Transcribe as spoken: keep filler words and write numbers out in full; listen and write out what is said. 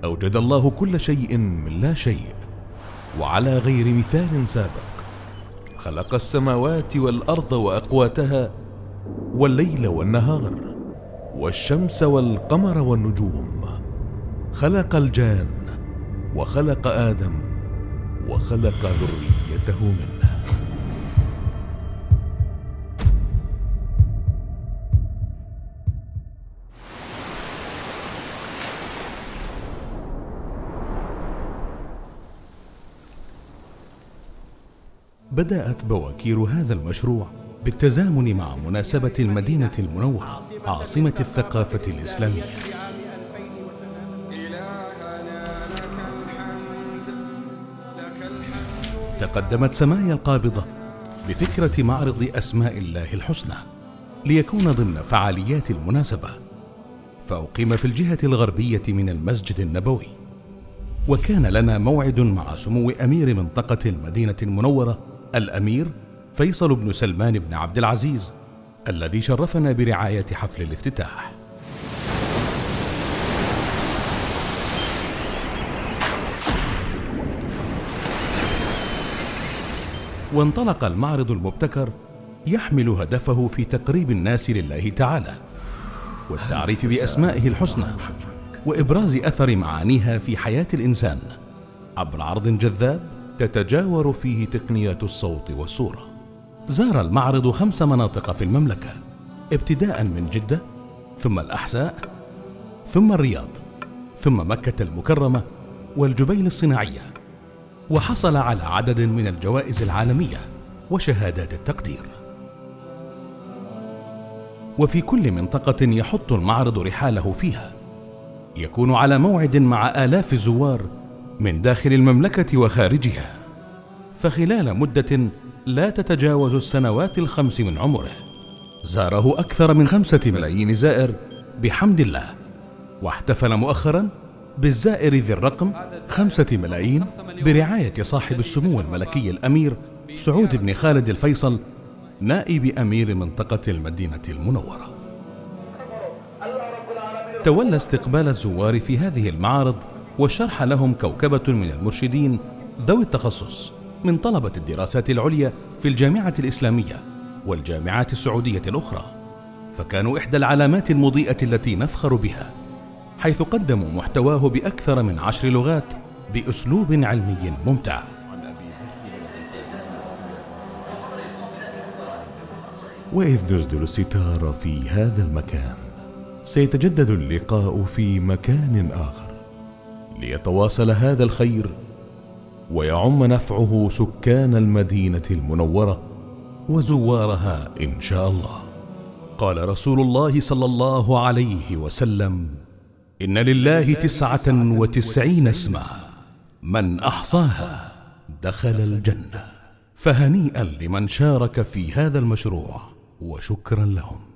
أوجد الله كل شيء من لا شيء وعلى غير مثال سابق. خلق السماوات والأرض وأقواتها، والليل والنهار، والشمس والقمر والنجوم. خلق الجان وخلق آدم وخلق ذريته منه. بدأت بواكير هذا المشروع بالتزامن مع مناسبة المدينة المنورة عاصمة الثقافة الإسلامية. تقدمت سمايا القابضة بفكرة معرض أسماء الله الحسنى ليكون ضمن فعاليات المناسبة، فأقيم في الجهة الغربية من المسجد النبوي. وكان لنا موعد مع سمو أمير منطقة المدينة المنورة الأمير فيصل بن سلمان بن عبد العزيز، الذي شرفنا برعاية حفل الافتتاح. وانطلق المعرض المبتكر يحمل هدفه في تقريب الناس لله تعالى والتعريف بأسمائه الحسنى وإبراز أثر معانيها في حياة الإنسان عبر عرض جذاب تتجاور فيه تقنيات الصوت والصورة. زار المعرض خمس مناطق في المملكة، ابتداء من جدة، ثم الأحساء، ثم الرياض، ثم مكة المكرمة والجبيل الصناعية، وحصل على عدد من الجوائز العالمية وشهادات التقدير. وفي كل منطقة يحط المعرض رحاله فيها، يكون على موعد مع آلاف الزوار من داخل المملكة وخارجها، فخلال مدة لا تتجاوز السنوات الخمس من عمره زاره أكثر من خمسة ملايين زائر بحمد الله، واحتفل مؤخرا بالزائر ذي الرقم خمسة ملايين برعاية صاحب السمو الملكي الأمير سعود بن خالد الفيصل نائب أمير منطقة المدينة المنورة. تولى استقبال الزوار في هذه المعارض والشرح لهم كوكبة من المرشدين ذوي التخصص من طلبة الدراسات العليا في الجامعة الإسلامية والجامعات السعودية الأخرى، فكانوا إحدى العلامات المضيئة التي نفخر بها، حيث قدموا محتواه بأكثر من عشر لغات بأسلوب علمي ممتع. وإذ نسدل الستار في هذا المكان، سيتجدد اللقاء في مكان آخر ليتواصل هذا الخير ويعم نفعه سكان المدينة المنورة وزوارها إن شاء الله. قال رسول الله صلى الله عليه وسلم: إن لله تسعة وتسعين اسما من أحصاها دخل الجنة. فهنيئا لمن شارك في هذا المشروع وشكرا لهم.